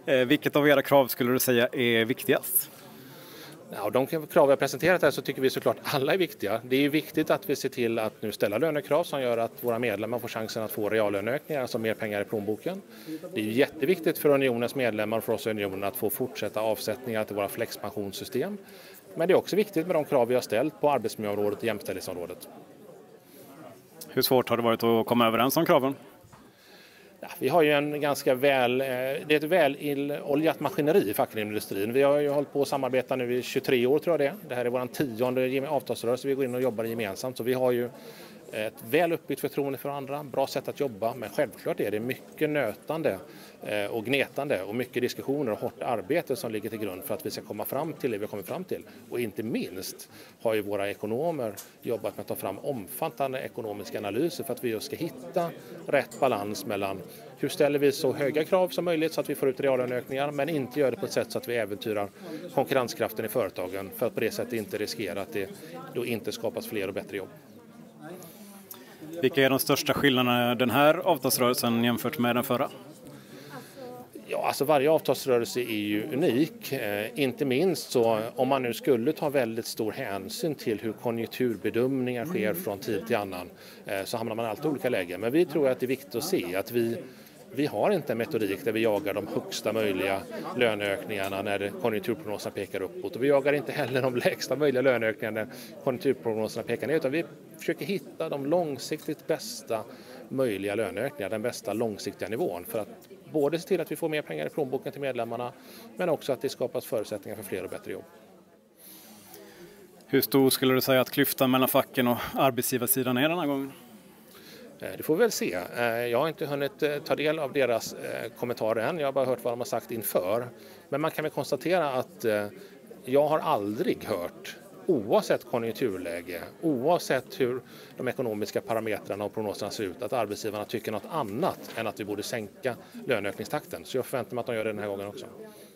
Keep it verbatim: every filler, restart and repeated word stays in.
Eh, vilket av era krav skulle du säga är viktigast? Ja, de krav vi har presenterat här så tycker vi såklart alla är viktiga. Det är viktigt att vi ser till att nu ställa lönekrav som gör att våra medlemmar får chansen att få reallöneökningar, alltså mer pengar i plånboken. Det är jätteviktigt för unionens medlemmar och för oss i unionen att få fortsätta avsättningar till våra flexpensionssystem. Men det är också viktigt med de krav vi har ställt på arbetsmiljöområdet och jämställdhetsområdet. Hur svårt har det varit att komma överens om kraven? Ja, vi har ju en ganska väl, det är ett väloljat maskineri i fackindustrin. Vi har ju hållit på att samarbeta nu i tjugotre år tror jag det. Det här är vår tionde avtalsrörelse vi går in och jobbar gemensamt. Så vi har ju ett väl uppbyggt förtroende för andra, bra sätt att jobba. Men självklart är det mycket nötande och gnetande och mycket diskussioner och hårt arbete som ligger till grund för att vi ska komma fram till det vi kommer fram till. Och inte minst har ju våra ekonomer jobbat med att ta fram omfattande ekonomiska analyser för att vi just ska hitta rätt balans mellan hur ställer vi så höga krav som möjligt så att vi får ut reallöneökningar men inte gör det på ett sätt så att vi äventyrar konkurrenskraften i företagen för att på det sättet inte riskera att det då inte skapas fler och bättre jobb. Vilka är de största skillnaderna den här avtalsrörelsen jämfört med den förra? Ja, alltså varje avtalsrörelse är ju unik. Eh, inte minst så om man nu skulle ta väldigt stor hänsyn till hur konjunkturbedömningar sker från tid till annan eh, så hamnar man alltid i olika lägen. Men vi tror att det är viktigt att se att vi Vi har inte en metodik där vi jagar de högsta möjliga löneökningarna när konjunkturprognoserna pekar uppåt. Och vi jagar inte heller de lägsta möjliga löneökningarna när konjunkturprognoserna pekar ner. Utan vi försöker hitta de långsiktigt bästa möjliga löneökningar, den bästa långsiktiga nivån. För att både se till att vi får mer pengar i plånboken till medlemmarna men också att det skapas förutsättningar för fler och bättre jobb. Hur stor skulle du säga att klyftan mellan facken och arbetsgivarsidan är den här gången? Det får vi väl se. Jag har inte hunnit ta del av deras kommentarer än. Jag har bara hört vad de har sagt inför. Men man kan väl konstatera att jag har aldrig hört, oavsett konjunkturläge, oavsett hur de ekonomiska parametrarna och prognoserna ser ut, att arbetsgivarna tycker något annat än att vi borde sänka löneökningstakten. Så jag förväntar mig att de gör det den här gången också.